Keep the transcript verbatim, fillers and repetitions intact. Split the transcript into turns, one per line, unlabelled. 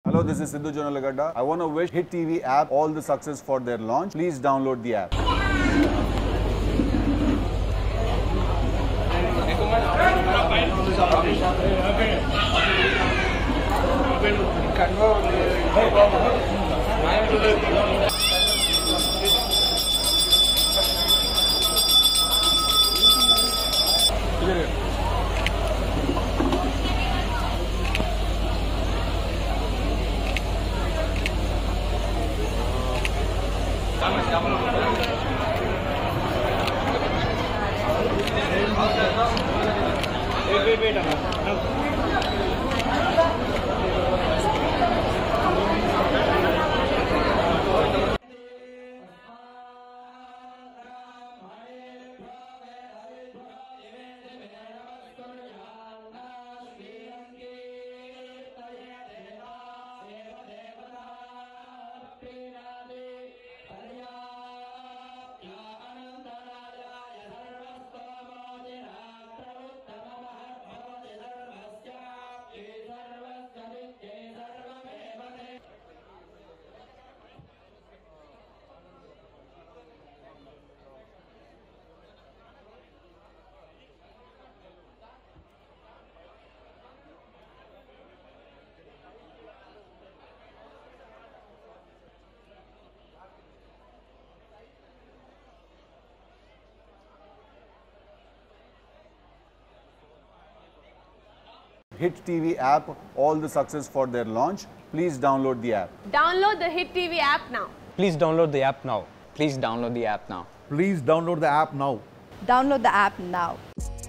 Hello, this is Sidhu Jonalagadda. I want to wish Hit T V app all the success for their launch. Please download the app. Hit T V app all the success for their launch. Please download the app.
Download the Hit T V app now.
Please download the app now.
Please download the app now.
Please download the app now.
Download the app now.